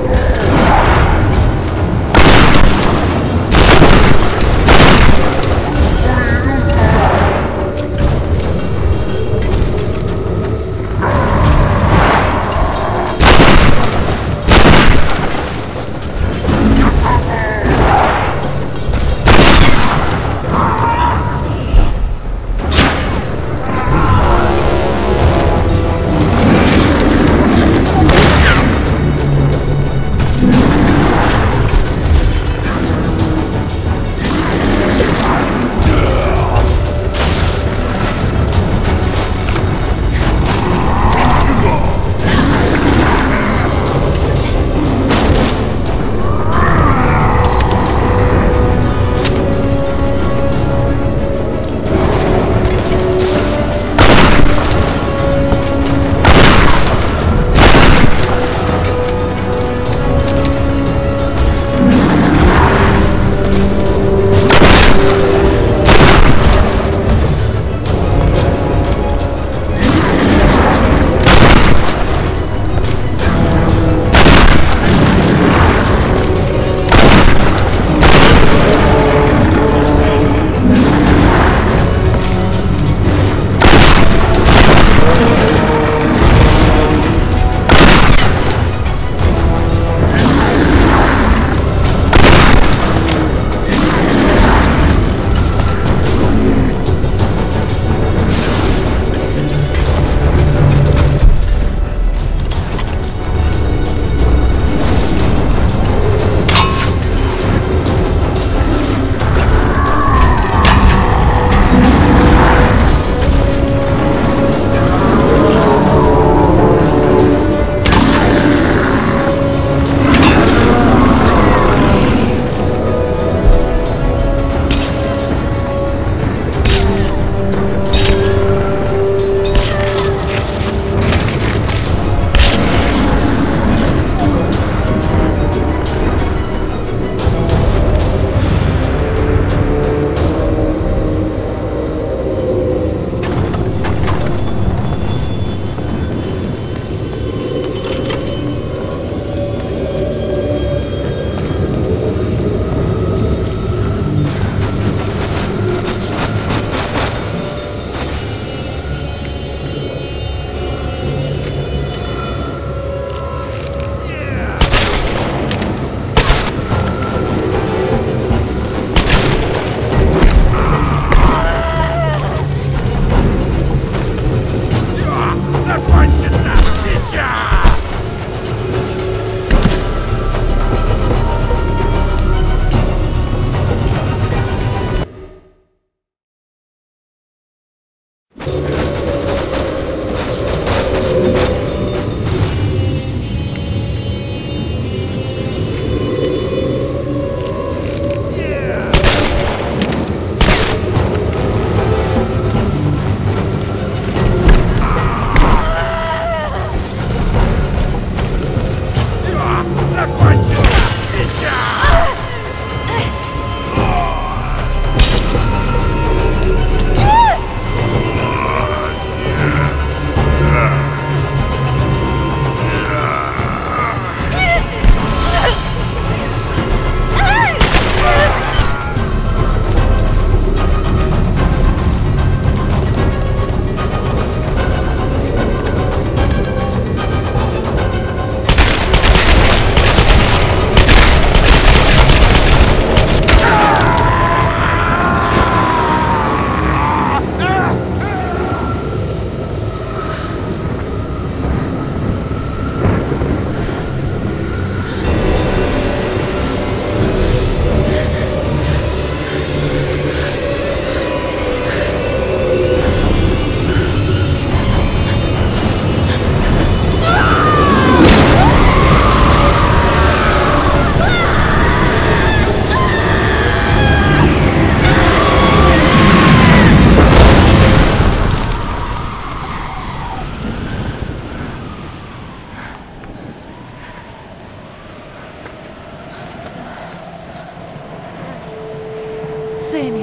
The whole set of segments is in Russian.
Сэмми.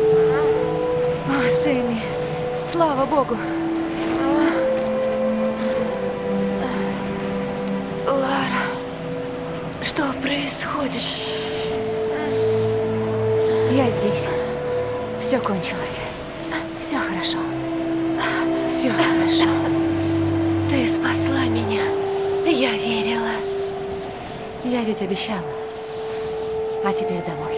О, Сэмми. Слава Богу. Лара. Что происходит? Я здесь. Все кончилось. Все хорошо. Все хорошо. Ты спасла меня. Я верила. Я ведь обещала. А теперь домой.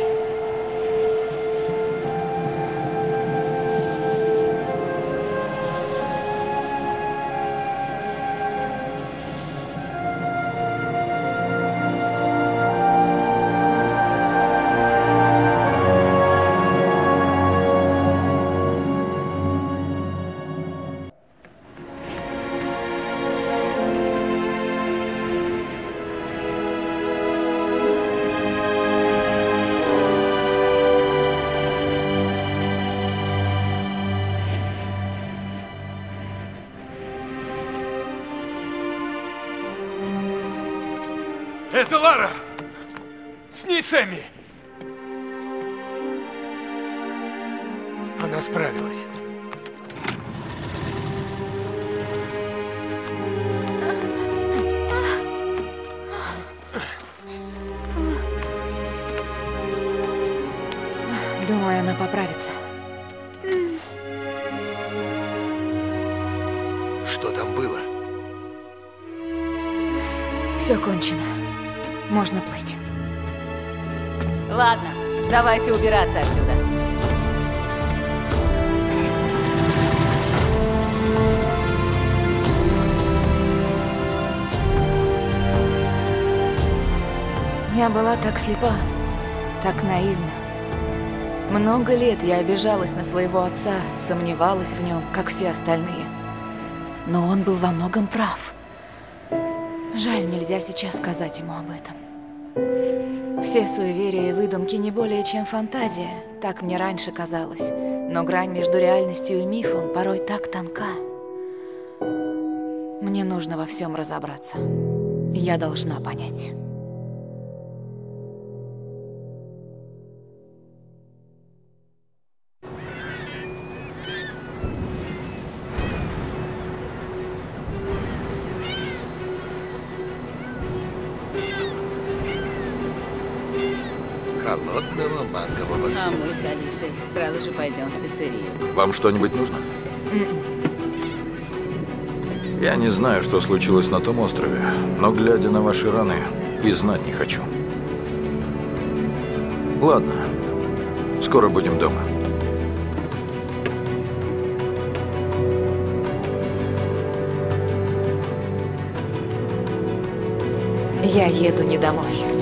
Это Лара! С ней Сэмми! Она справилась. Думаю, она поправится. Что там было? Все кончено. Можно плыть. Ладно, давайте убираться отсюда. Я была так слепа, так наивна. Много лет я обижалась на своего отца, сомневалась в нем, как все остальные. Но он был во многом прав. Жаль, нельзя сейчас сказать ему об этом. Все суеверия и выдумки не более чем фантазия, так мне раньше казалось. Но грань между реальностью и мифом порой так тонка. Мне нужно во всем разобраться. Я должна понять. Холодного мангового А смузи. мы с Алишей сразу же пойдем в пиццерию. Вам что-нибудь нужно? Я не знаю, что случилось на том острове, но, глядя на ваши раны, и знать не хочу. Ладно, скоро будем дома. Я еду не домой.